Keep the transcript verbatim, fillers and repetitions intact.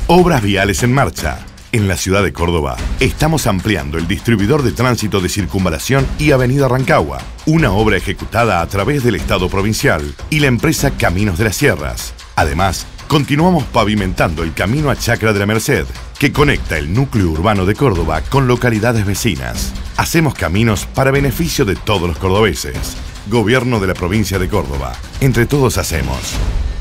Obras viales en marcha. En la ciudad de Córdoba, estamos ampliando el distribuidor de tránsito de Circunvalación y Avenida Rancagua, una obra ejecutada a través del Estado provincial y la empresa Caminos de las Sierras. Además, continuamos pavimentando el camino a Chacra de la Merced, que conecta el núcleo urbano de Córdoba con localidades vecinas. Hacemos caminos para beneficio de todos los cordobeses. Gobierno de la provincia de Córdoba. Entre todos hacemos.